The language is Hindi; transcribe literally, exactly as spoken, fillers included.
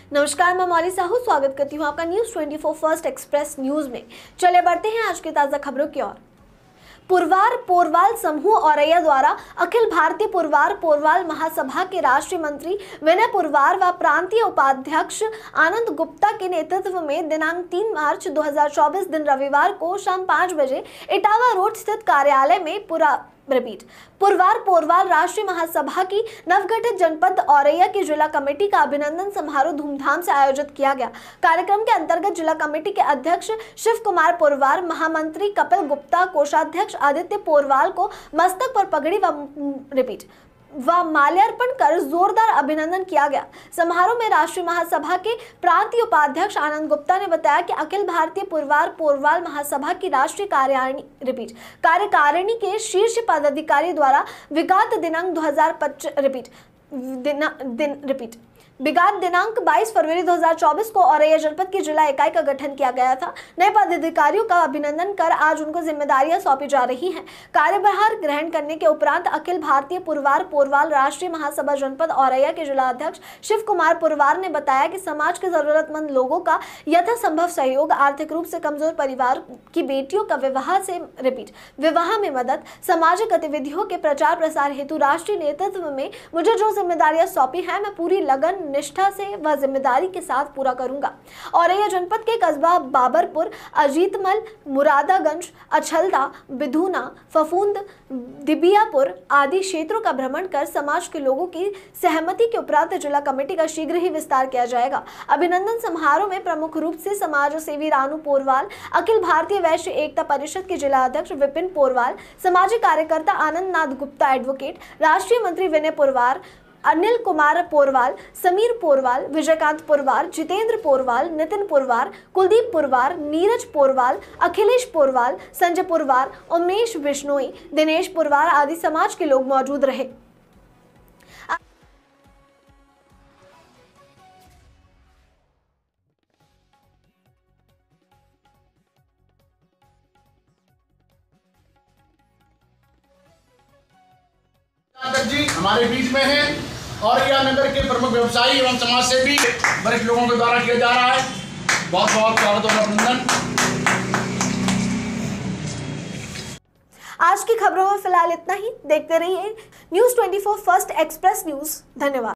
नमस्कार, मैं मौली साहू स्वागत करती हूँ आपका न्यूज चौबीस फर्स्ट एक्सप्रेस न्यूज में। चले बढ़ते हैं आज की ताजा खबरों की ओर। पुरवार पोरवाल समूह औरैया द्वारा अखिल भारतीय पुरवार पोरवाल महासभा के राष्ट्रीय मंत्री विनय पुरवार व प्रांतीय उपाध्यक्ष आनंद गुप्ता के नेतृत्व में दिनांक तीन मार्च दो हज़ार चौबीस दिन रविवार को शाम पाँच बजे इटावा रोड स्थित कार्यालय में पूरा रिपीट पुरवार पोरवाल राष्ट्रीय महासभा की नवगठित जनपद औरैया की जिला कमेटी का अभिनंदन समारोह धूमधाम से आयोजित किया गया। कार्यक्रम के अंतर्गत जिला कमेटी के अध्यक्ष शिव कुमार पोरवाल, महामंत्री कपिल गुप्ता, कोषाध्यक्ष आदित्य पोरवाल को मस्तक पर पगड़ी व रिपीट व माल्यार्पण कर जोरदार अभिनंदन किया गया। समारोह में राष्ट्रीय महासभा के प्रांतीय उपाध्यक्ष आनंद गुप्ता ने बताया कि अखिल भारतीय पुरवार पोरवाल महासभा की राष्ट्रीय कार्यकारिणी रिपीट कार्यकारिणी के शीर्ष पदाधिकारी द्वारा विगत दिनांक दो हज़ार पच्चीस रिपीट दिन, दिन रिपीट विगत दिनांक बाईस फरवरी दो हज़ार चौबीस को औरैया जनपद की जिला इकाई का गठन किया गया था। नए पदाधिकारियों का अभिनंदन कर आज उनको जिम्मेदारियां सौंपी जा रही हैं। कार्यभार ग्रहण करने के उपरांत अखिल भारतीय पुरवार पोरवाल राष्ट्रीय महासभा जनपद औरैया के जिला अध्यक्ष शिव कुमार पोरवाल ने बताया कि समाज के जरूरतमंद लोगों का यथासंभव सहयोग, आर्थिक रूप से कमजोर परिवार की बेटियों का विवाह से रिपीट विवाह में मदद, सामाजिक गतिविधियों के प्रचार प्रसार हेतु राष्ट्रीय नेतृत्व में मुझे जो जिम्मेदारियां सौंपी हैं, मैं पूरी लगन निष्ठा से व जिम्मेदारी के साथ पूरा करूंगा। औरैया जनपद के कस्बा बाबरपुर, अजीतमल, मुरादागंज, अछलदा, बिधुना, फफूंद, दिबियापुर आदि क्षेत्रों का भ्रमण कर समाज के लोगों की सहमति के उपरांत जिला कमेटी का शीघ्र ही विस्तार किया जाएगा। अभिनंदन समारोह में प्रमुख रूप से समाज सेवी रानू पोरवाल, अखिल भारतीय वैश्य एकता परिषद के जिला अध्यक्ष विपिन पोरवाल, सामाजिक कार्यकर्ता आनंद नाथ गुप्ता एडवोकेट, राष्ट्रीय मंत्री विनय पुरवार, अनिल कुमार पोरवाल, समीर पोरवाल, विजयकांत पोरवाल, जितेंद्र पोरवाल, नितिन पोरवाल, कुलदीप पोरवाल, नीरज पोरवाल, अखिलेश पोरवाल, संजय पोरवाल, उमेश बिश्नोई, दिनेश पोरवाल आदि समाज के लोग मौजूद रहे। जी हमारे बीच में है और यह नगर के प्रमुख व्यवसायी एवं समाज सेवी वरिष्ठ लोगों के द्वारा किया जा रहा है। बहुत बहुत स्वागत और अभिनंदन। आज की खबरों में फिलहाल इतना ही। देखते रहिए न्यूज चौबीस फर्स्ट एक्सप्रेस न्यूज। धन्यवाद।